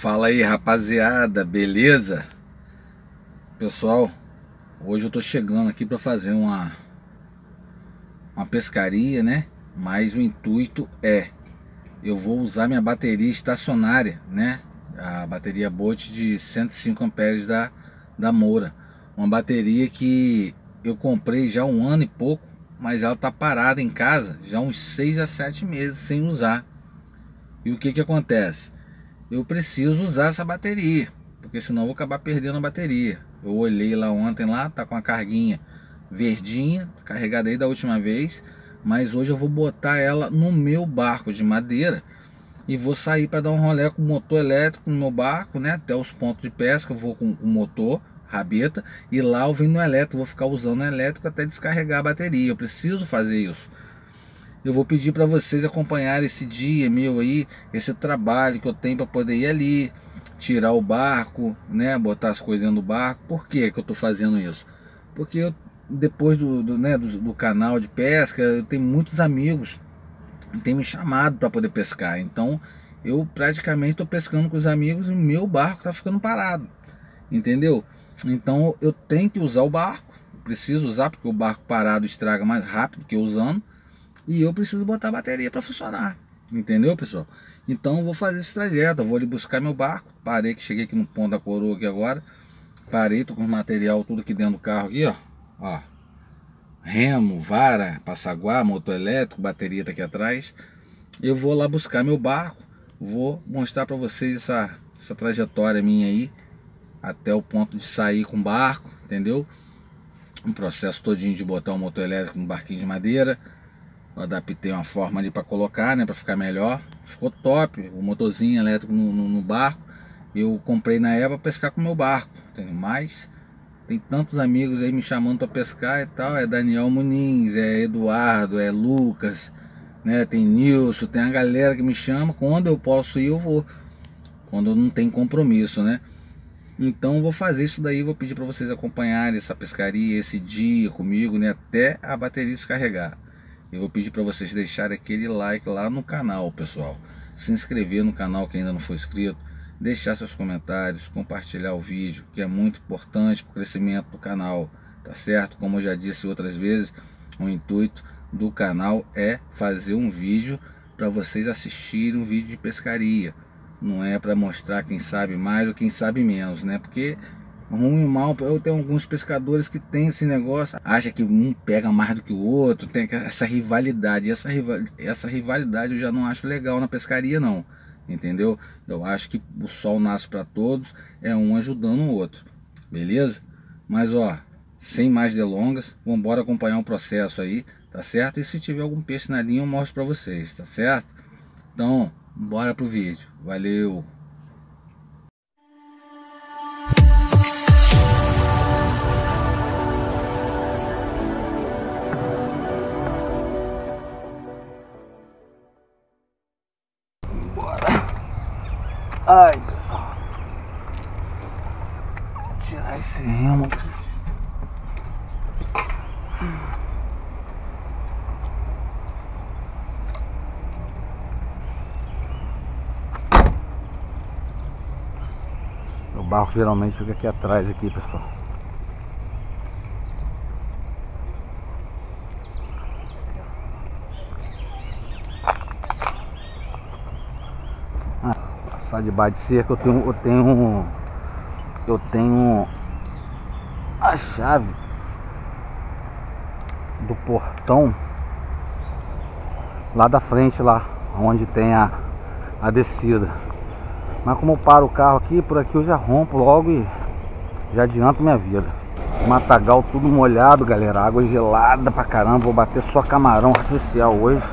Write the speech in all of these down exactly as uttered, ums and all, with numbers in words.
Fala aí, rapaziada, beleza? Pessoal, hoje eu tô chegando aqui para fazer uma uma pescaria, né? Mas o intuito é eu vou usar minha bateria estacionária, né? A bateria Bolt de cento e cinco amperes da da Moura, uma bateria que eu comprei já há um ano e pouco, mas ela tá parada em casa já uns seis a sete meses sem usar. E o que que acontece? Eu preciso usar essa bateria, porque senão eu vou acabar perdendo a bateria. Eu olhei lá ontem, lá tá com a carguinha verdinha, carregada aí da última vez, mas hoje eu vou botar ela no meu barco de madeira e vou sair para dar um rolê com o motor elétrico no meu barco, né, até os pontos de pesca. Eu vou com o motor, rabeta, e lá eu venho no elétrico, vou ficar usando o elétrico até descarregar a bateria. Eu preciso fazer isso. Eu vou pedir para vocês acompanhar esse dia meu aí, esse trabalho que eu tenho para poder ir ali, tirar o barco, né, botar as coisas dentro do barco. Por que que eu tô fazendo isso? Porque eu, depois do, do, né, do, do canal de pesca, eu tenho muitos amigos que têm me chamado para poder pescar. Então eu praticamente estou pescando com os amigos e meu barco tá ficando parado, entendeu? Então eu tenho que usar o barco, preciso usar, porque o barco parado estraga mais rápido que eu usando. E eu preciso botar a bateria para funcionar, entendeu, pessoal? Então eu vou fazer esse trajeto, eu vou ali buscar meu barco. Parei, que cheguei aqui no ponto da coroa aqui agora. Parei, tô com o material tudo aqui dentro do carro aqui, ó. Ó, remo, vara, passaguá, motor elétrico, bateria tá aqui atrás. Eu vou lá buscar meu barco, vou mostrar para vocês essa, essa trajetória minha aí, até o ponto de sair com o barco, entendeu? Um processo todinho de botar o motor elétrico no barquinho de madeira. Eu adaptei uma forma ali para colocar, né, para ficar melhor. Ficou top, o motorzinho elétrico no, no, no barco. Eu comprei na época para pescar com o meu barco, entendeu? Mas tem tantos amigos aí me chamando para pescar e tal. É Daniel Muniz, é Eduardo, é Lucas, né, tem Nilson, tem a galera que me chama. Quando eu posso ir, eu vou, quando eu não tenho compromisso, né? Então eu vou fazer isso daí, vou pedir para vocês acompanharem essa pescaria, esse dia comigo, né, até a bateria descarregar. Eu vou pedir para vocês deixarem aquele like lá no canal, pessoal. Se inscrever no canal que ainda não foi inscrito. Deixar seus comentários, compartilhar o vídeo, que é muito importante para o crescimento do canal, tá certo? Como eu já disse outras vezes, o intuito do canal é fazer um vídeo para vocês assistirem um vídeo de pescaria. Não é para mostrar quem sabe mais ou quem sabe menos, né? Porque ruim e mal, eu tenho alguns pescadores que tem esse negócio, acha que um pega mais do que o outro, tem essa rivalidade. Essa, essa rivalidade eu já não acho legal na pescaria, não, entendeu? Eu acho que o sol nasce para todos, é um ajudando o outro, beleza? Mas ó, sem mais delongas, vamos embora acompanhar o processo aí, tá certo? E se tiver algum peixe na linha eu mostro para vocês, tá certo? Então, bora pro vídeo, valeu! Ai, pessoal, vou tirar esse remo aqui. O barco geralmente fica aqui atrás, aqui, pessoal. Debaixo de cerca eu tenho, eu tenho eu tenho a chave do portão lá da frente, lá onde tem a, a descida. Mas como eu paro o carro aqui, por aqui eu já rompo logo e já adianto minha vida. Matagal tudo molhado, galera, água gelada pra caramba. Vou bater só camarão artificial hoje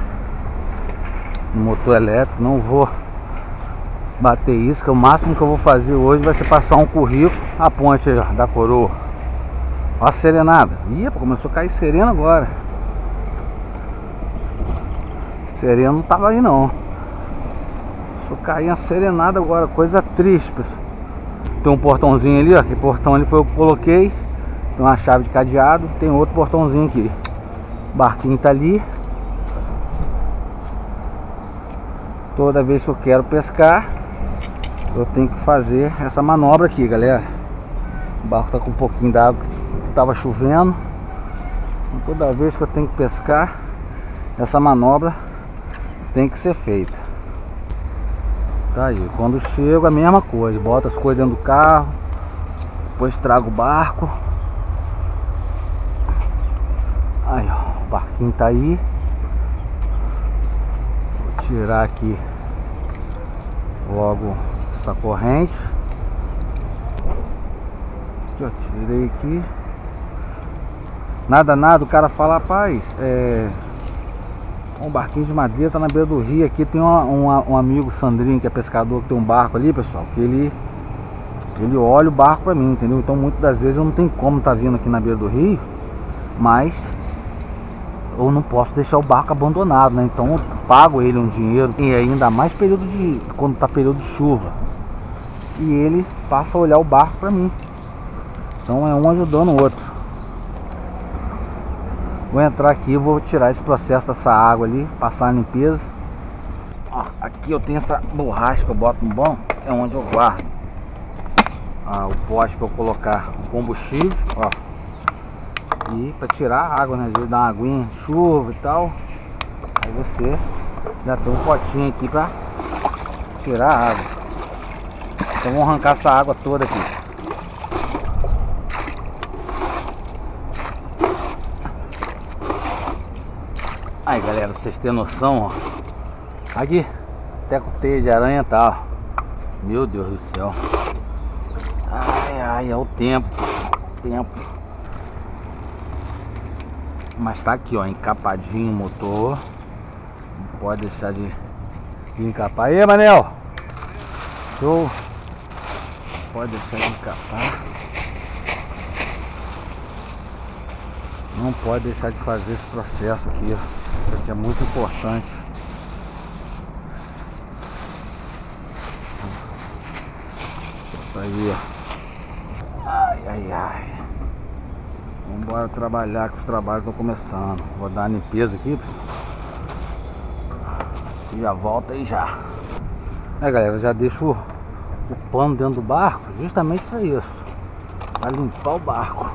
no motor elétrico, não vou bater isca. O máximo que eu vou fazer hoje vai ser passar um currículo a ponte da coroa. Ó a serenada. Ih, começou a cair serena agora. Serena não tava aí não. Começou a cair a serenada agora. Coisa triste, pessoal. Tem um portãozinho ali, ó. Que portão ali foi eu que coloquei. Tem uma chave de cadeado. Tem outro portãozinho aqui. O barquinho tá ali. Toda vez que eu quero pescar, eu tenho que fazer essa manobra aqui, galera. O barco tá com um pouquinho d'água, tava chovendo. Então, toda vez que eu tenho que pescar, essa manobra tem que ser feita. Tá aí, quando chego a mesma coisa, boto as coisas dentro do carro, depois trago o barco. Aí, ó, o barquinho tá aí. Vou tirar aqui logo essa corrente. Aqui, ó, tirei aqui. Nada, nada, o cara fala, rapaz, é... um barquinho de madeira tá na beira do rio. Aqui tem uma, uma, um amigo, Sandrinho, que é pescador, que tem um barco ali, pessoal, que ele ele olha o barco pra mim, entendeu? Então muitas das vezes eu não tenho como tá vindo aqui na beira do rio, mas eu não posso deixar o barco abandonado, né? Então eu pago ele um dinheiro, e ainda mais período de, quando tá período de chuva, e ele passa a olhar o barco pra mim. Então é um ajudando o outro. Vou entrar aqui e vou tirar esse processo dessa água ali, passar a limpeza. Ó, aqui eu tenho essa borracha que eu boto no banco, é onde eu guardo ah, o pote para eu colocar o combustível, ó. E para tirar a água, né? Às vezes dá uma aguinha, chuva e tal. Aí você já tem um potinho aqui para tirar a água. Então vamos arrancar essa água toda aqui. Aí, galera, pra vocês terem noção, ó. Aqui, até com teia de aranha tá, ó. Meu Deus do céu. Ai, ai, é o tempo. Tempo. Mas tá aqui, ó, encapadinho o motor. Não pode deixar de, de encapar. Aí, Manel. Show. Não pode deixar de encapar. Não pode deixar de fazer esse processo aqui, ó. Isso aqui é muito importante. Tá aí, ó. Ai, ai, ai. Vamos embora trabalhar, que os trabalhos estão começando. Vou dar uma limpeza aqui, pessoal. E já volta aí já. É, galera, já deixo o, o pano dentro do barco justamente para isso. Para limpar o barco.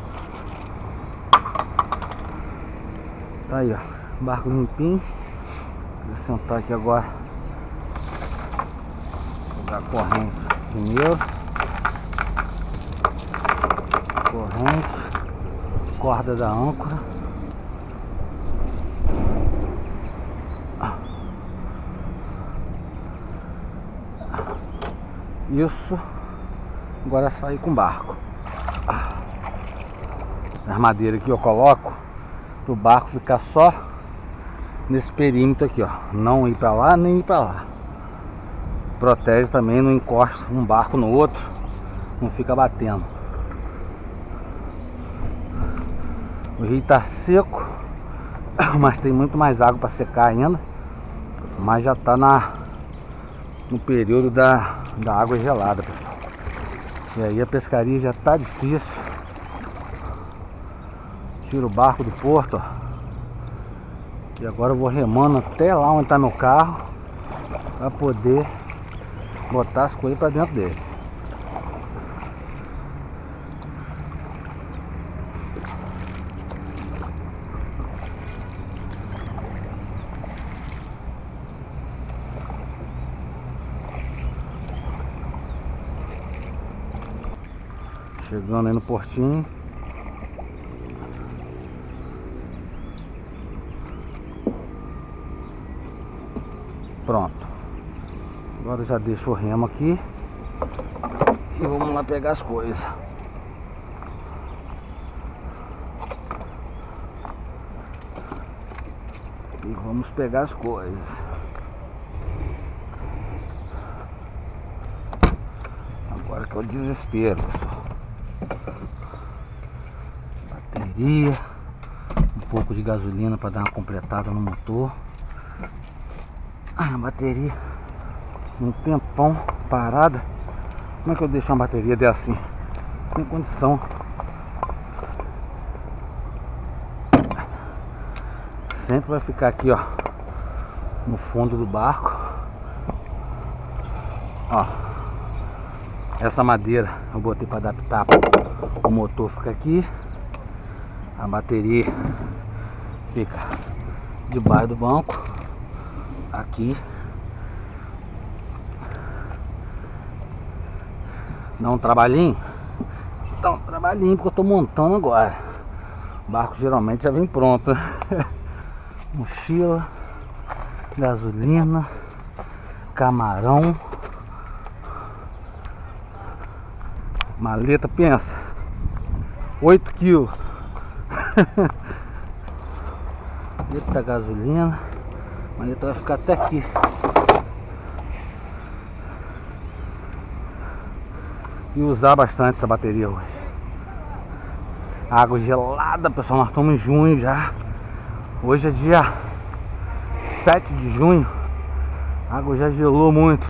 Tá aí, ó. Barco limpinho. Vou sentar aqui agora. Vou jogar a corrente primeiro. Corrente. Corda da âncora. Isso. Agora sair com o barco. As madeiras aqui eu coloco para o barco ficar só nesse perímetro aqui, ó, não ir para lá nem ir para lá. Protege também, não encosta um barco no outro, não fica batendo. O rio tá seco, mas tem muito mais água para secar ainda, mas já tá na no período da, da água gelada, pessoal. E aí a pescaria já tá difícil. Tiro o barco do porto, ó. E agora eu vou remando até lá onde está meu carro, para poder botar as coisas para dentro dele. Chegando aí no portinho. Pronto. Agora já deixo o remo aqui. E vamos lá pegar as coisas. E vamos pegar as coisas. Agora que é o desespero, pessoal. Bateria. Um pouco de gasolina para dar uma completada no motor. Ah, a bateria um tempão parada. Como é que eu deixo uma bateria dessa assim? Não tem condição. Sempre vai ficar aqui, ó, no fundo do barco. Ó, Essa madeira eu botei para adaptar o motor, fica aqui, a bateria fica debaixo do banco aqui. Dá um trabalhinho, dá um trabalhinho porque eu tô montando agora. O barco geralmente já vem pronto, né? Mochila, gasolina, camarão, maleta, pensa, oito quilos. Eita, gasolina, a maleta vai ficar até aqui. E usar bastante essa bateria hoje. Água gelada, pessoal, nós estamos em junho já. Hoje é dia sete de junho. A água já gelou muito.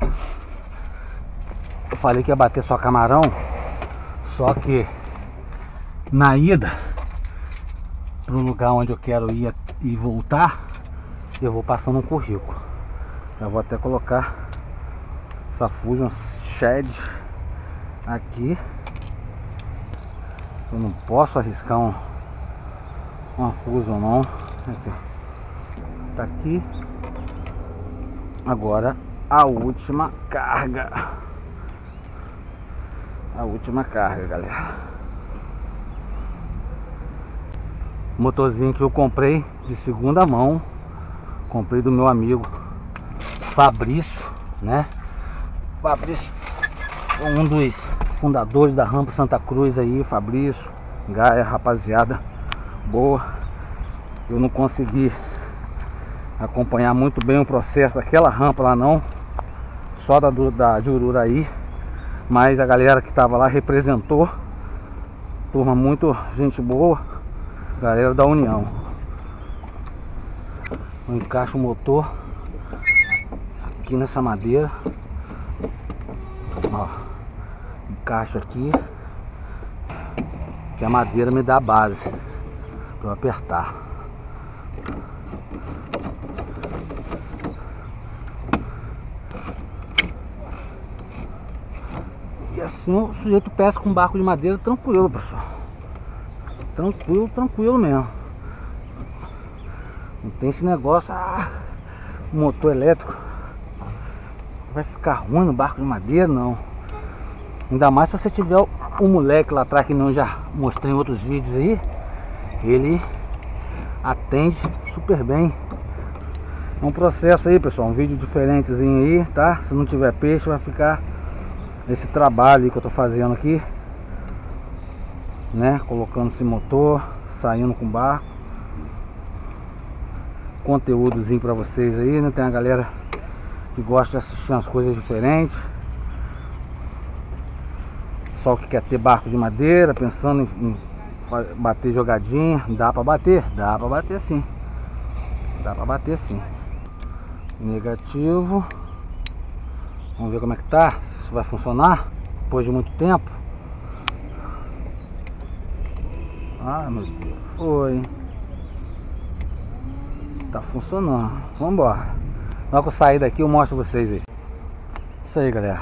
Eu falei que ia bater só camarão, só que na ida pro lugar onde eu quero ir e voltar, eu vou passando um currículo. Já vou até colocar essa Fusion Shed aqui. Eu não posso arriscar um, uma Fusion não. Aqui. Tá aqui. Agora a última carga. A última carga, galera. Motorzinho que eu comprei de segunda mão. Comprei do meu amigo Fabrício, né? Fabrício, um dos fundadores da Rampa Santa Cruz aí, Fabrício, Gaia, rapaziada boa. Eu não consegui acompanhar muito bem o processo daquela rampa lá não, só da, da de Ururaí, mas a galera que tava lá representou, turma muito gente boa, galera da União. Eu encaixo o motor aqui nessa madeira, ó, encaixo aqui, que a madeira me dá a base para eu apertar. E assim o sujeito pesca com um barco de madeira tranquilo, pessoal. Tranquilo, tranquilo mesmo. Não tem esse negócio, ah, motor elétrico vai ficar ruim no barco de madeira, não. Ainda mais se você tiver o, o moleque lá atrás, que não já mostrei em outros vídeos aí. Ele atende super bem. É um processo aí, pessoal, um vídeo diferentezinho aí, tá? Se não tiver peixe vai ficar esse trabalho aí que eu tô fazendo aqui, né? Colocando esse motor, saindo com o barco. Conteúdozinho pra vocês aí, né? Tem a galera que gosta de assistir umas coisas diferentes. Só que quer ter barco de madeira, pensando em, em bater jogadinha. Dá pra bater? Dá pra bater sim. Dá pra bater sim. Negativo. Vamos ver como é que tá. Se isso vai funcionar depois de muito tempo. Ah, meu Deus. Foi. Tá funcionando. Vamos embora. Na hora que eu sair daqui eu mostro pra vocês aí. Isso aí, galera.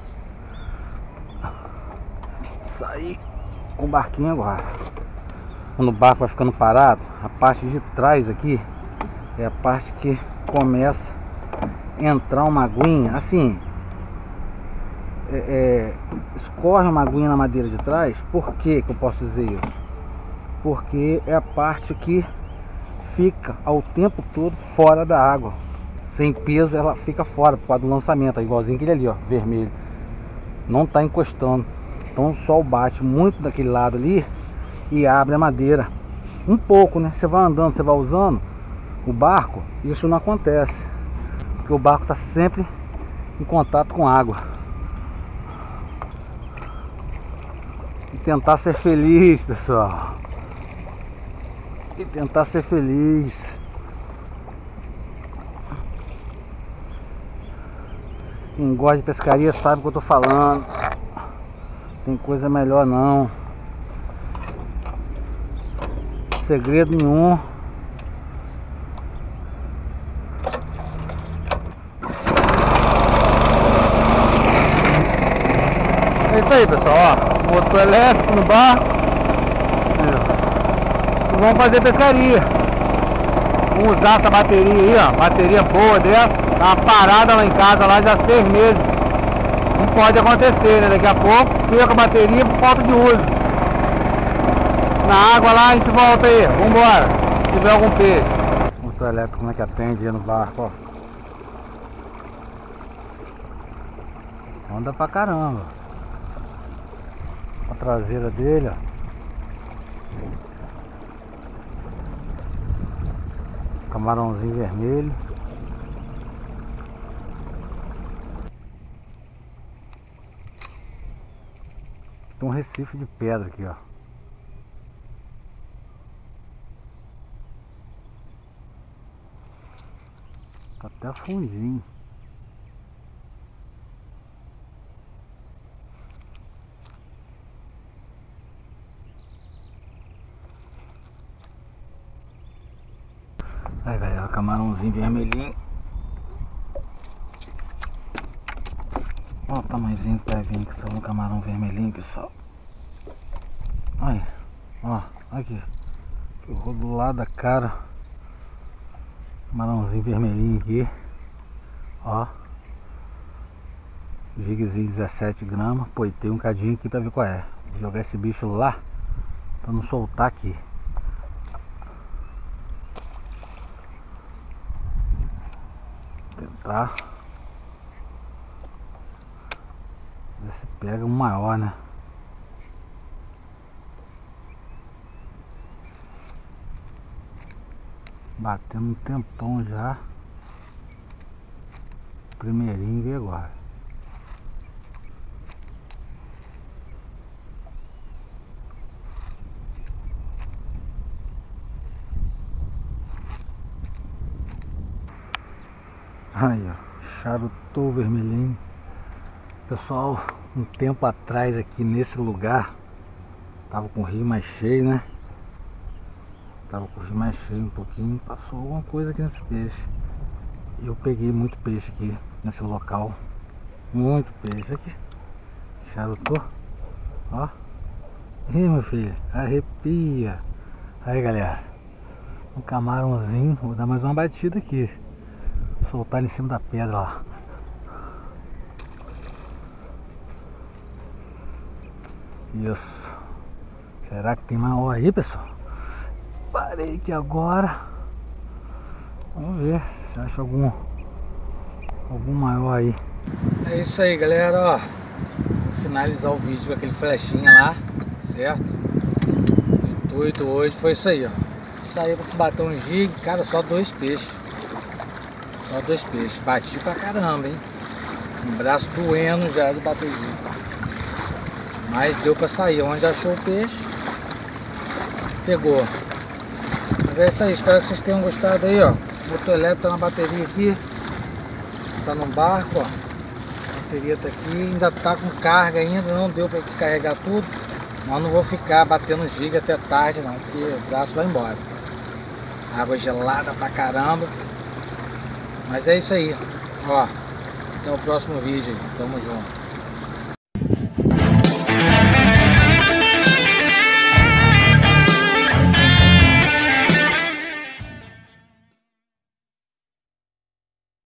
Sair com o barquinho agora. Quando o barco vai ficando parado, a parte de trás aqui é a parte que começa a entrar uma aguinha. Assim, é, é, escorre uma aguinha na madeira de trás. Por que que eu posso dizer isso? Porque é a parte que fica ao tempo todo fora da água. Sem peso ela fica fora por causa do lançamento, igualzinho aquele ali, ó, vermelho. Não tá encostando. Então o sol bate muito daquele lado ali e abre a madeira um pouco, né? Você vai andando, você vai usando o barco, isso não acontece, porque o barco está sempre em contato com água. E tentar ser feliz, pessoal. E tentar ser feliz. Quem gosta de pescaria sabe o que eu tô falando. Tem coisa melhor não. Segredo nenhum. isso aí, pessoal, ó, motor elétrico no barco. E vamos fazer pescaria. Vamos usar essa bateria aí, ó, bateria boa dessa. Tá uma parada lá em casa lá já há seis meses. Não pode acontecer, né? Daqui a pouco perca a bateria por falta de uso. Na água lá a gente volta aí, vambora. Se tiver algum peixe. Motor elétrico, como é que atende aí no barco, ó. Anda pra caramba. A traseira dele, ó. Camarãozinho vermelho. Tem um recife de pedra aqui, ó. Tá até fundinho. Aí, galera, camarãozinho vermelhinho. Olha o tamanhozinho que vai vir que são um camarão vermelhinho, pessoal. Olha, ó, aqui. Ficou do lado da cara. Camarãozinho vermelhinho aqui. Ó. Jigzinho dezessete gramas. Poitei um cadinho aqui pra ver qual é. Vou jogar esse bicho lá pra não soltar aqui. Tentar ver se pega um maior, né? Batendo um tempão já. Primeirinho veio agora. Aí, ó, charutou vermelhinho. Pessoal, um tempo atrás aqui nesse lugar tava com o rio mais cheio, né? Tava com o rio mais cheio um pouquinho. Passou alguma coisa aqui nesse peixe. E eu peguei muito peixe aqui nesse local. Muito peixe aqui. Charutou. Ó. Ih, meu filho, arrepia. Aí, galera, um camarãozinho. Vou dar mais uma batida aqui. Soltar ele em cima da pedra lá. Isso. Será que tem maior aí, pessoal? Parei aqui agora. Vamos ver se acha algum algum maior aí. É isso aí, galera, ó. Vou finalizar o vídeo com aquele flechinha lá, certo? O intuito hoje foi isso aí, ó. Saiu pra bater um gig, cara, só dois peixes. Só dois peixes. Bati pra caramba, hein? Um braço doendo já de bater gig. Mas deu pra sair. Onde achou o peixe, pegou. Mas é isso aí, espero que vocês tenham gostado aí, ó. O motor elétrico tá na bateria aqui. Tá no barco, ó. A bateria tá aqui, ainda tá com carga ainda, não deu pra descarregar tudo. Mas não vou ficar batendo giga até tarde não, porque o braço vai embora. Água gelada pra caramba. Mas é isso aí, ó. Até o próximo vídeo aí. Tamo junto.